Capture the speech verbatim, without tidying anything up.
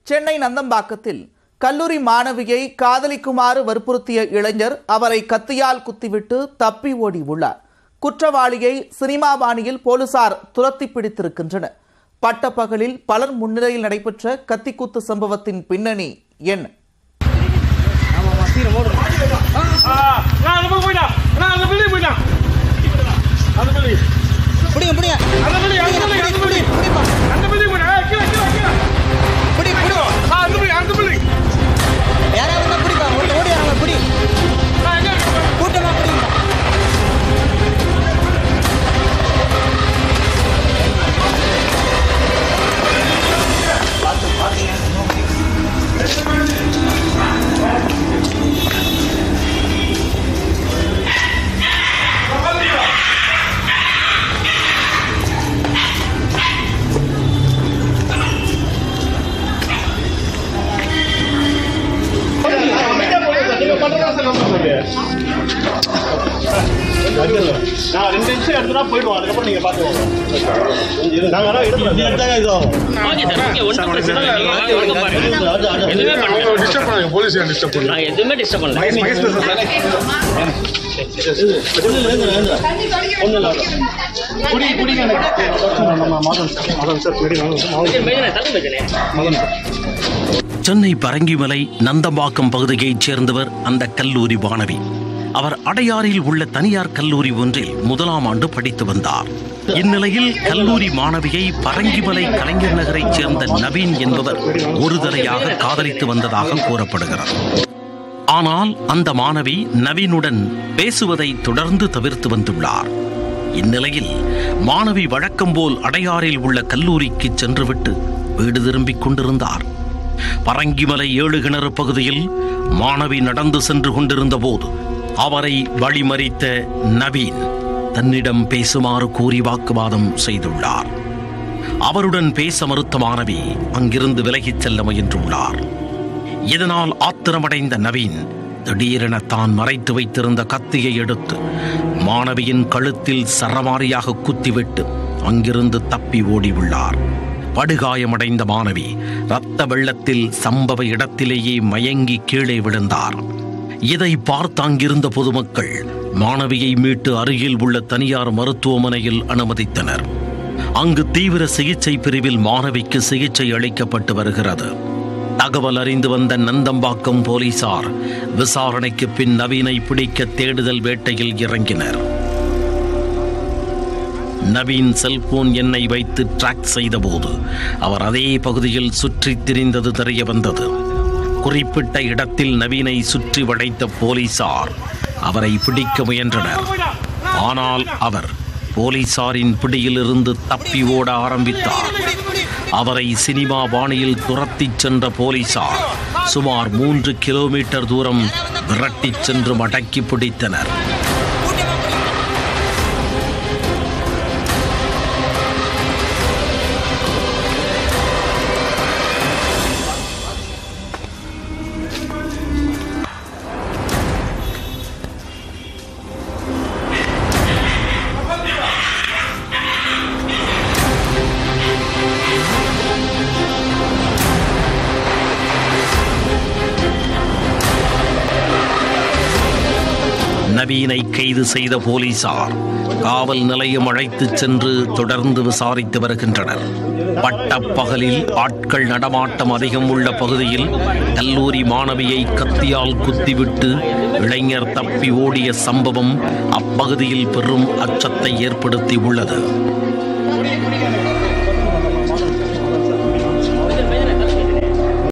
சென்னை நந்தம்பாக்கத்தில் கல்லூரி மாணவியை காதலிக்குமாறு வற்புறுத்திய இளைஞர் அவரை கத்தியால் குத்திவிட்டு தப்பி ஓடி உள்ளார். குற்றவாளியை சினிமா பாணியில் போலீசார் துரத்தி பிடித்திருக்கின்றனர். பட்டப்பகலில் பலர் முன்னிலையில் நடைபெற்ற கத்திக்குத்து சம்பவத்தின் பின்னணி என்ன? நான் ரெண்டு நிமிஷம் எடுத்துனா போயிடுவோம். அதுக்கப்புறம் நீங்க பாத்துக்கோங்க. நாங்க வர எடுத்து எடுத்தாங்க இது ஆகும். Okay sir. ஓகே ஒன்றும் பிரச்சனை இல்லை. எதுவுமே பண்ணல. டிஸ்டர்ப் பண்ணாங்க. போலீஸ் ஏன் டிஸ்டர்ப் பண்ணல? நான் எதுவுமே டிஸ்டர்ப் பண்ணல. மைஸ் மைஸ் சார். ஒண்ணு இல்ல. குடி குடி எனக்கு நம்ம மாதம் சார். மாதம் சார் குடி வாங்க. மாதம் மேஜனே தள்ளு மேஜனே. மாதம் சார். சென்னை பரங்கிமலை நந்தம்பாக்கம் பகுதியைச் சேர்ந்தவர் அந்த கல்லூரி மாணவி. அவர் அடையாறில் உள்ள தனியார் கல்லூரி ஒன்றில் முதலாம் ஆண்டு படித்து வந்தார். இந்நிலையில் கல்லூரி மாணவியை பரங்கிமலை கலைஞர் நகரைச் சேர்ந்த நவீன் என்பவர் ஒரு தடையாக காதலித்து வந்ததாக கூறப்படுகிறது. ஆனால் அந்த மாணவி நவீனுடன் பேசுவதை தொடர்ந்து தவிர்த்து வந்துள்ளார். இந்நிலையில் மாணவி வழக்கம் போல் அடையாறில் உள்ள கல்லூரிக்கு சென்றுவிட்டு வீடு திரும்பிக் கொண்டிருந்தார். பரங்கிமலை ஏழு கிணறு பகுதியில் மாணவி நடந்து சென்று கொண்டிருந்த போது அவரை வழிமறித்த நவீன் தன்னிடம் பேசுமாறு கூறி வாக்குவாதம் செய்துள்ளார். அவருடன் பேச மறுத்த மாணவி அங்கிருந்து விலகிச் செல்ல முயன்றுள்ளார். இதனால் ஆத்திரமடைந்த நவீன் திடீரென தான் மறைத்து வைத்திருந்த கத்தியை எடுத்து மாணவியின் கழுத்தில் சரமாரியாக குத்திவிட்டு அங்கிருந்து தப்பி ஓடியுள்ளார். படுகாயமடைந்த மாணவி இரத்த வெள்ளத்தில் சம்பவ இடத்திலேயே மயங்கி கீழே விழுந்தார். இதை பார்த்து அங்கிருந்த பொதுமக்கள் மாணவியை மீட்டு அருகில் உள்ள தனியார் மருத்துவமனையில் அனுமதித்தனர். அங்கு தீவிர சிகிச்சை பிரிவில் மாணவிக்கு சிகிச்சை அளிக்கப்பட்டு வருகிறது. தகவல் அறிந்து வந்த நந்தம்பாக்கம் போலீசார் விசாரணைக்கு பின் நவீனை பிடிக்க தேடுதல் வேட்டையில் இறங்கினர். நவீன் செல்போன் எண்ணை வைத்து டிராக் செய்தபோது அவர் அதே பகுதியில் சுற்றித் திரிந்தது தெரிய வந்தது. குறிப்பிட்ட இடத்தில் நவீனை சுற்றி வளைத்த போலீசார் அவரை பிடிக்க முயன்றனர். ஆனால் அவர் போலீசாரின் பிடியிலிருந்து தப்பி ஓட ஆரம்பித்தார். அவரை சினிமா பாணியில் துரத்திச் சென்ற போலீசார் சுமார் மூன்று கிலோமீட்டர் தூரம் விரட்டிச் சென்று மடக்கி பிடித்தனர். நவீனை கைது செய்த போலீசார் காவல் நிலையம் அழைத்துச் சென்று தொடர்ந்து விசாரித்து வருகின்றனர். பட்டப்பகலில் ஆட்கள் நடமாட்டம் அதிகம் உள்ள பகுதியில் கல்லூரி மாணவியை கத்தியால் குத்திவிட்டு இளைஞர் தப்பி ஓடிய சம்பவம் அப்பகுதியில் பெரும் அச்சத்தை ஏற்படுத்தி உள்ளது.